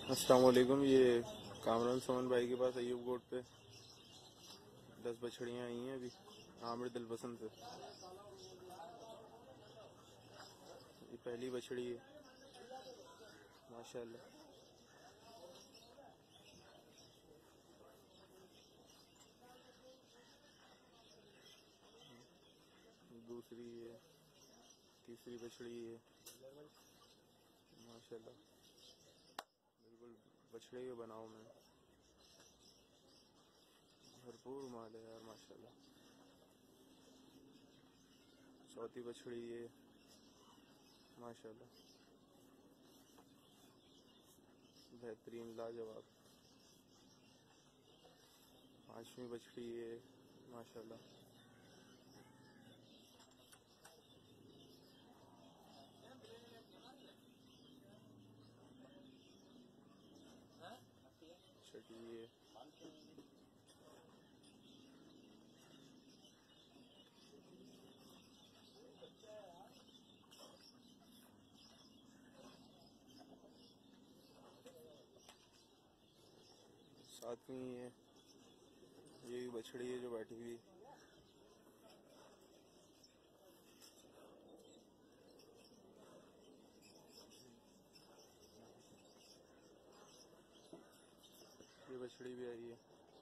अस्सलाम वालेकुम। ये कामरान समन भाई के पास अयूब गोट पे 10 बछड़ियाँ आई हैं अभी आमिर दिलपसंद से। ये पहली बछड़ी है माशाल्लाह। दूसरी है, तीसरी बछड़ी है माशाल्लाह। बिल्कुल बछड़े के बनाव में भरपूर माल है यार माशाल्लाह। चौथी बछड़ी है माशाल्लाह, बेहतरीन लाजवाब। पांचवी बछड़ी है माशाल्लाह। छठी है, सातवीं है। ये बछड़ी है जो बैठी हुई। ये बछड़ी भी आई है।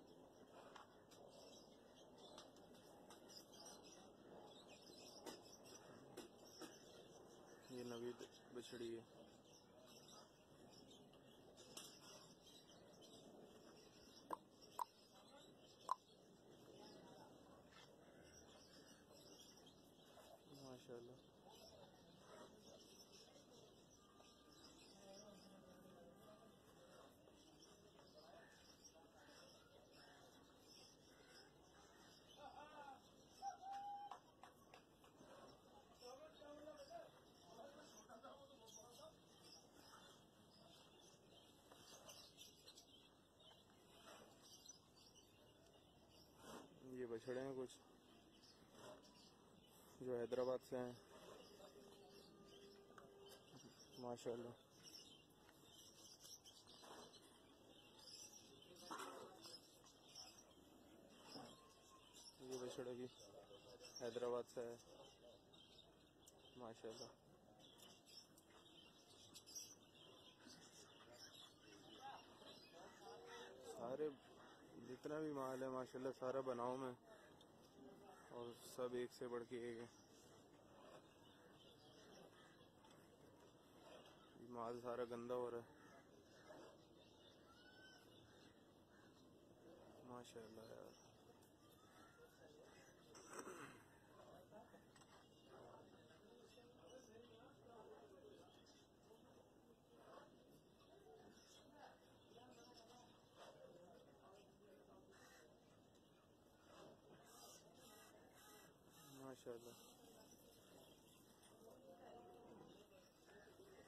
ये नवी बछड़ी है माशाल्लाह। ये बछड़े हैं कुछ जो हैदराबाद से हैं माशाल्लाह। ये बछड़ा भी हैदराबाद से है माशाल्लाह। सारे जितना भी माल है माशाल्लाह सारा बनाव में, और सब एक से बढ़ के एक है। माल सारा गंदा हो रहा है माशाल्लाह यार। माशाल्लाह।